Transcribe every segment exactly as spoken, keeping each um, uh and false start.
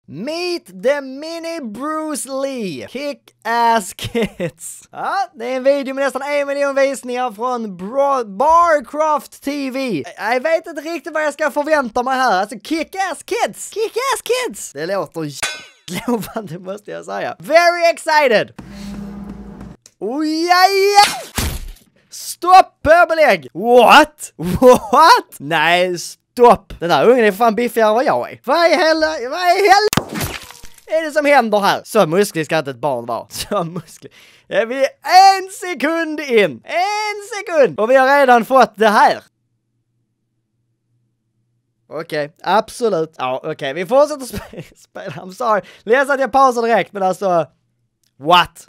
Meet the mini Bruce Lee. Kick-ass kids. Ja, det är en video med nästan en miljon visningar från Bro Barcraft T V. Jag vet inte riktigt vad jag ska förvänta mig här. Alltså, kick-ass kids. Kick-ass kids. Det låter lovande, måste jag säga. Very excited. Oh, ja, ja. Stopp, pöbelägg. What? What? Nej, stopp. Den här ungen är fan biffigare än vad jag är. Vad i hela, vad i hela är det som händer här? Så musklig ska inte ett barn vara. Så musklig. Ja, vi är en sekund in. En sekund. Och vi har redan fått det här. Okej, okay, absolut. Ja, okej, okay. Vi fortsätter spela. Sp I'm sorry. Läs att jag pausar direkt, men alltså... What?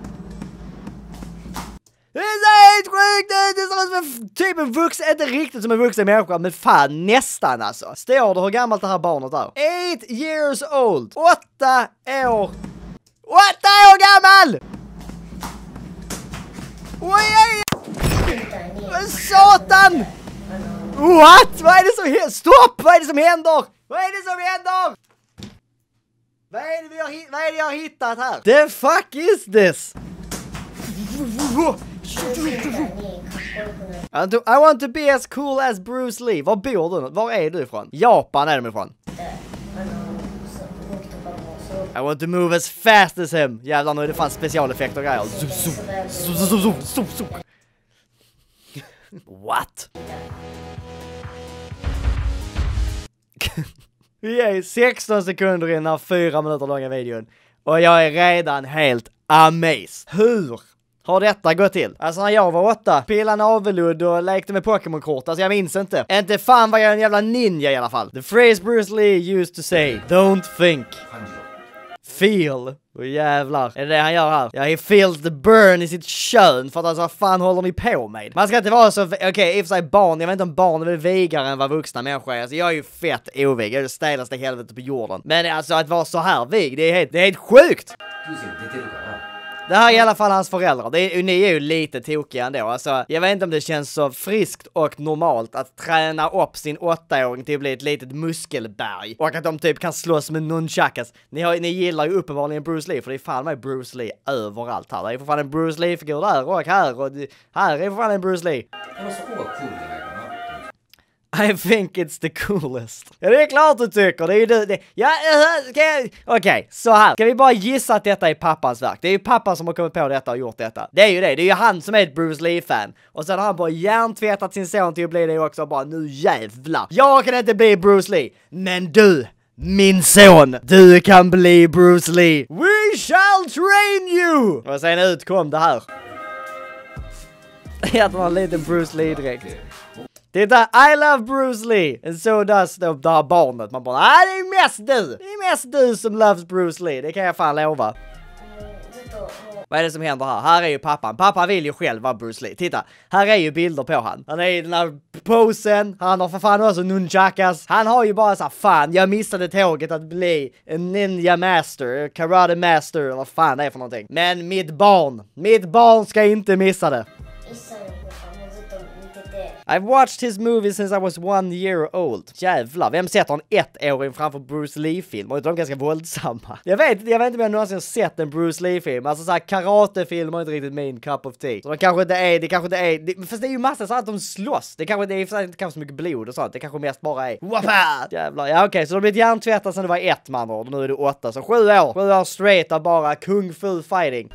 Det är helt sjukt! Det är som en typ en vuxen, inte riktigt som en vuxen människa, men fan nästan alltså. Står det hur gammalt det här barnet är? Eight years old. Åtta år. Åtta år gammal! Oj, oj, oj! Satan! What? Vad är det som händer? Stopp! Vad är det som händer? Vad är det som händer? Vad är det vi har, vad är det jag har hittat här? The fuck is this? I want to be as cool as Bruce Lee. Var bor du? Var är du ifrån? Japan är de ifrån. I want to move as fast as him. Jävlar, nu är det fan specialeffekter och grejer. What? Vi är sexton sekunder in den här fyra minuter långa videon. Och jag är redan helt amazed. Hur har detta gått till? Alltså när jag var åtta, pillade navelludd och lekte med Pokémon-kort. Alltså jag minns inte. Inte fan var jag en jävla ninja i alla fall. The phrase Bruce Lee used to say, don't think. Feel. Och jävlar. Är det det han gör här? Ja, he feels the burn i sitt kön. För att alltså, vad fan håller ni på med? Man ska inte vara så... Okej, okay, i och för sig barn. Jag vet inte om barn är väl vigare än vad vuxna människor är. Alltså jag är ju fett ovig. Jag är det stelaste helvetet på jorden. Men alltså att vara så här vig, det är helt, det är helt sjukt! Det här är i alla fall hans föräldrar. Det är, ni är ju lite tokiga ändå. Alltså, jag vet inte om det känns så friskt och normalt att träna upp sin åttaåring till att bli ett litet muskelberg. Och att de typ kan slåss med nunchakas. Ni, har, ni gillar ju uppenbarligen Bruce Lee, för det är fan med Bruce Lee överallt här. Det är för fan en Bruce Lee-figur där och här. Och här är för fan en Bruce Lee. I think it's the coolest. Ja, det är klart du tycker. Det är ju du. Det. Ja, okej. Okay, så här. Ska vi bara gissa att detta är pappans verk? Det är ju pappan som har kommit på detta och gjort detta. Det är ju det. Det är ju han som är ett Bruce Lee-fan. Och sen har han bara hjärntvättat sin son till att bli det också. Bara, nu jävlar. Jag kan inte bli Bruce Lee. Men du, min son, du kan bli Bruce Lee. We shall train you! Och sen utkom det här. Jag har en liten Bruce Lee direkt. Titta, I love Bruce Lee. And so does det här barnet. Man bara, ah, det är mest du. Det är mest du som loves Bruce Lee. Det kan jag fan lova. Vad är det som händer här? Här är ju pappan. Pappa vill ju själv vara Bruce Lee. Titta, här är ju bilder på han. Han är i den här posen. Han har för fan också nunchakas. Han har ju bara så här, fan, jag missade tåget att bli en ninja master, karate master, eller vad fan det är för någonting. Men mitt barn, mitt barn ska inte missa det. I've watched his movies since I was one year old. Jävlar, vem sätter en ettåring framför Bruce Lee-film? Och är de ganska våldsamma? Jag vet, jag vet inte om jag någonsin sett en Bruce Lee-film. Alltså såhär karatefilm är inte riktigt min cup of tea. Så det kanske inte är, det kanske inte är, det, fast det är ju massa så att de slåss. Det kanske det är för inte kanske så mycket blod och sånt. Det kanske mest bara är waffa! Jävlar, ja okej, okay, så de har blivit hjärntvättat sedan det var ett man och nu är det åtta. Så sju år, sju år straight av bara kung fu fighting.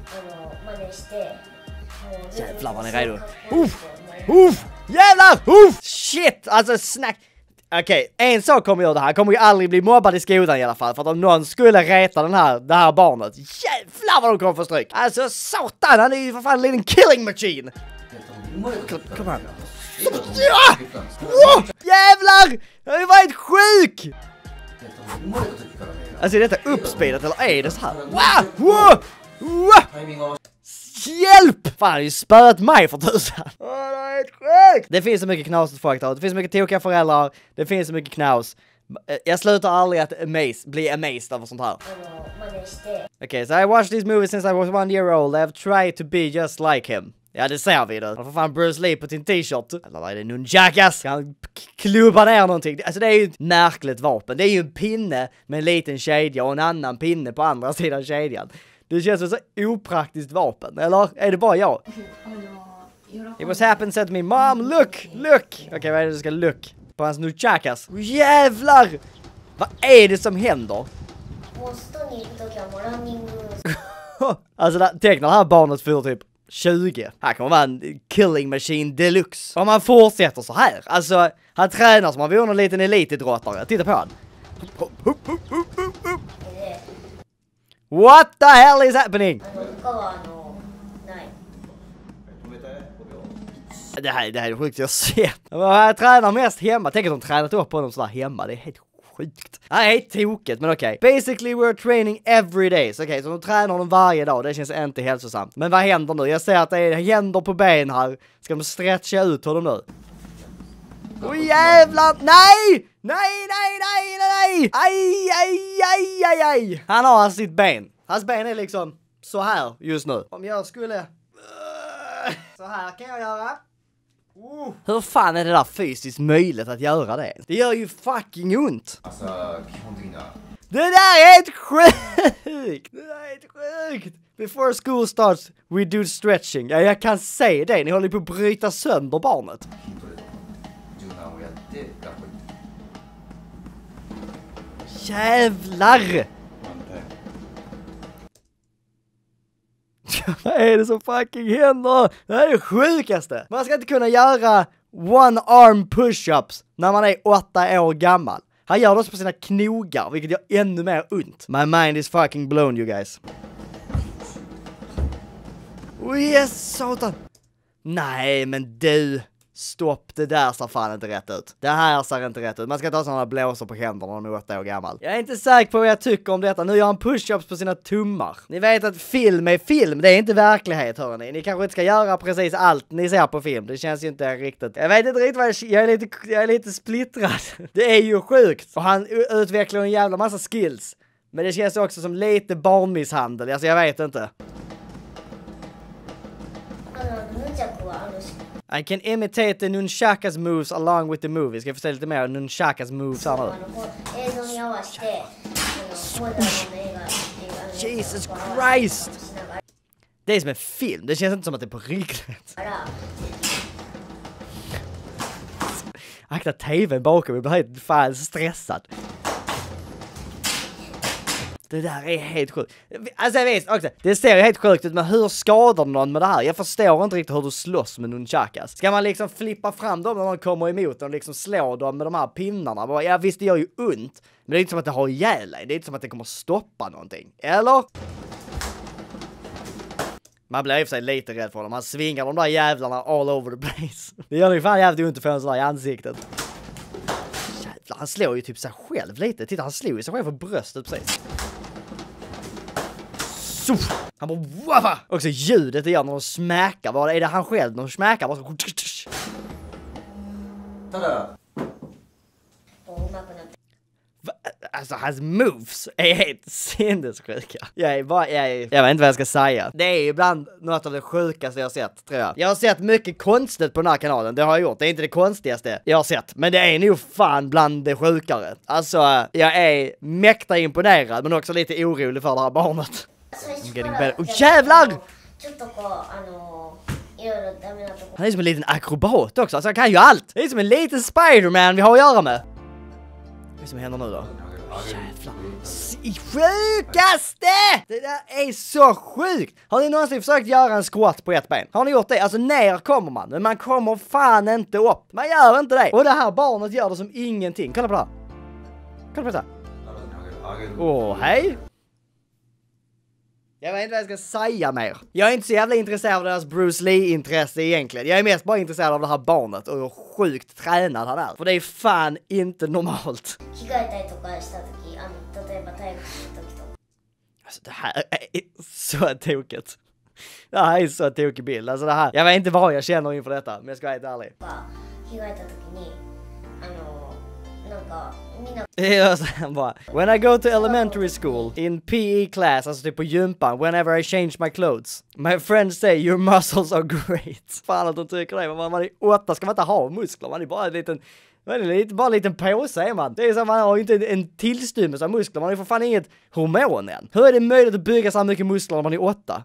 Jävlar vad ni är redo. Uff, uff! Jävlar! Uff! Shit! Alltså snack... Okej, okay, en sak kommer göra det här. Han kommer ju aldrig bli mobbad i skolan i alla fall. För att om någon skulle reta den här, det här barnet. Jävlar vad de kommer få stryk. Alltså satan, han är ju för fan en liten killing machine. Kom här. Ja! Oh! Jävlar! Jag har varit sjuk! Alltså är detta uppspelat eller är det så här? Wow! Wow! Wow! Hjälp! Fan, har ju spöat mig för tusan. Åh, det är helt sjukt. Det finns så mycket knas att folk har. Det finns så mycket tokiga föräldrar. Det finns så mycket knas. Jag slutar aldrig att amaze, bli amazed över sånt här. Okej, okay, so I watched these movies since I was one year old. I have tried to be just like him. Ja, det ser vi då. Han får fan Bruce Lee på sin t-shirt. Eller vad är det? Nunchakas? Han klubbar ner någonting. Alltså det är ju ett märkligt vapen. Det är ju en pinne med en liten kedja och en annan pinne på andra sidan kedjan. Det känns som så opraktiskt vapen. Eller är det bara jag? It was happened said to me, Mom, look, look. Okej, okay, vad är det du ska look? På hans nunchakas. Oh, jävlar! Vad är det som händer? Alltså, tecknar det här barnet för typ tjugo. Här kommer vara en killing machine deluxe. Om man fortsätter så här. Alltså, han tränar som om han vore en liten elitidrottare. Titta på han. What the hell is happening? Det här, det här är sjukt jag ser. Han tränar mest hemma. Tänk att de tränat upp på honom sådär hemma. Det är helt sjukt. Det här är helt tokigt, men okej. Okay. Basically we're training every day. Okej, okay, så de tränar honom varje dag. Det känns inte hälsosamt. Men vad händer nu? Jag ser att det är händer på ben här. Ska de stretcha ut honom nu? Åh oh, jävlar! Nej! Nej, nej, nej, nej! Aj, aj, aj, aj, aj! Han har alltså sitt ben. Hans ben är liksom så här just nu. Om jag skulle... Så här kan jag göra. Uh. Hur fan är det där fysiskt möjligt att göra det? Det gör ju fucking ont. Alltså, det där är helt sjukt! Det där är helt sjukt! Before school starts, we do stretching. Ja, jag kan säga det. Ni håller på att bryta sönder barnet. Jävlar! Vad är det som fucking händer? Det här är det sjukaste. Man ska inte kunna göra one arm push-ups när man är åtta år gammal. Han gör det också på sina knogar, vilket gör ännu mer ont. My mind is fucking blown, you guys. Oh yes, satan. Nej, men du. Stopp, det där ser fan inte rätt ut. Det här ser inte rätt ut. Man ska inte ha sådana blåsor på händerna när man är åtta år gammal. Jag är inte säker på vad jag tycker om detta. Nu gör han push-ups på sina tummar. Ni vet att film är film. Det är inte verklighet, hörni. Ni kanske inte ska göra precis allt ni ser på film. Det känns ju inte riktigt. Jag vet inte riktigt vad jag, jag är lite jag är lite splittrad. Det är ju sjukt. Och han utvecklar en jävla massa skills. Men det känns också som lite barnmisshandel. Alltså jag vet inte. I can imitate the nunchakas moves along with the movie. Ska jag få se lite mer nunchakas moves här nu? Jesus Christ! Det är som en film. Det känns inte som att det är på riktigt. Akta tvn bakom. Jag blir helt fan stressad. Det där är helt sjukt. Alltså jag vet också, det ser ju helt sjukt ut, men hur skadar någon med det här? Jag förstår inte riktigt hur du slåss med nunchakas. Ska man liksom flippa fram dem när någon kommer emot och liksom slå dem med de här pinnarna? Ja visst, det gör ju ont, men det är inte som att det har ihjäl dig. Det är inte som att det kommer stoppa någonting. Eller? Man blir i och för sig lite rädd för dem. Man svingar de där jävlarna all over the place. Det gör ju fan jävligt ont att få en sån där i ansiktet. Jävlar, han slår ju typ sig själv lite. Titta, han slår ju sig själv på bröstet precis. Så. Han bara waffa! Också ljudet det gör när de smäckar. Vad är det han själv när de smäckar? Bara så... Tada! Alltså hans moves är helt sinnessjuka. Jag är bara, jag, är, jag vet inte vad jag ska säga. Det är ibland något av det sjukaste jag har sett, tror jag. Jag har sett mycket konstigt på den här kanalen, det har jag gjort. Det är inte det konstigaste jag har sett, men det är nog fan bland det sjukare. Alltså, jag är mäkta imponerad, men också lite orolig för det här barnet. Oh, jävlar! Han är som en liten akrobat också, alltså han kan ju allt. Det är som en liten Spider-Man vi har att göra med. Vad är det som händer nu då? Jävlar. Sjukaste! Det där är så sjukt! Har ni någonsin försökt göra en squat på ett ben? Har ni gjort det? Alltså ner kommer man, men man kommer fan inte upp. Man gör inte det. Och det här barnet gör det som ingenting. Kolla på det här. Kolla på det här. Åh, oh, hej! Jag vet inte vad jag ska säga mer. Jag är inte så jävla intresserad av deras Bruce Lee-intresse egentligen. Jag är mest bara intresserad av det här barnet och hur sjukt tränad han är. För det är fan inte normalt. Alltså det här är så tokigt. Det här är så tokig bild. Alltså det här. Jag vet inte vad jag känner inför detta, men jag ska vara helt ärlig. Ja, så han bara, when I go to elementary school, in P E class, alltså typ på gympan, whenever I change my clothes, my friends say your muscles are great. Fan att de tycker det, men man är åtta ska man inte ha muskler, man är bara en liten, man är lite, bara en liten påse är man. Det är så man har ju inte en tillstymmelse av muskler, man har ju för fan inget hormon än. Hur är det möjligt att bygga så här mycket muskler när man är åtta?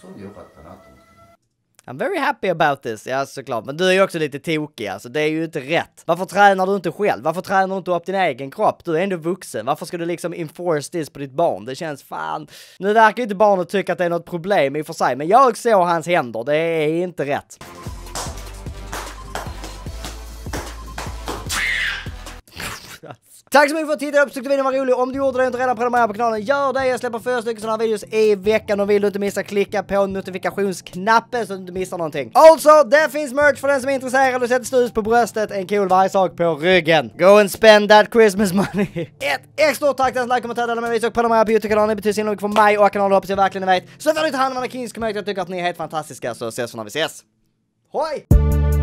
I'm very happy about this, ja såklart. Men du är ju också lite tokig, alltså det är ju inte rätt. Varför tränar du inte själv? Varför tränar du inte upp din egen kropp? Du är ändå vuxen. Varför ska du liksom enforce this på ditt barn? Det känns fan... Nu verkar ju inte barnet tycka att det är något problem i och för sig, men jag såg hans händer, det är inte rätt. Tack så mycket för att titta upp, tyckte videon var rolig. Om du gjorde det och inte redan prenumerera på kanalen, gör det. Jag släpper fyra stycken sådana här videos i veckan och vill du inte missa, klicka på notifikationsknappen så att du inte missar någonting. Also, det finns merch för den som är intresserad och sätter stus på bröstet, en cool vargsak på ryggen. Go and spend that Christmas money. Ett extra tack till att like, kommentera, dela med videos och prenumerera på YouTube-kanalen. Det betyder så mycket för mig och kanalen, hoppas jag verkligen vet. Så får ni ta hand om alla Kings Community, jag tycker att ni är helt fantastiska, så ses vi när vi ses. Hoj!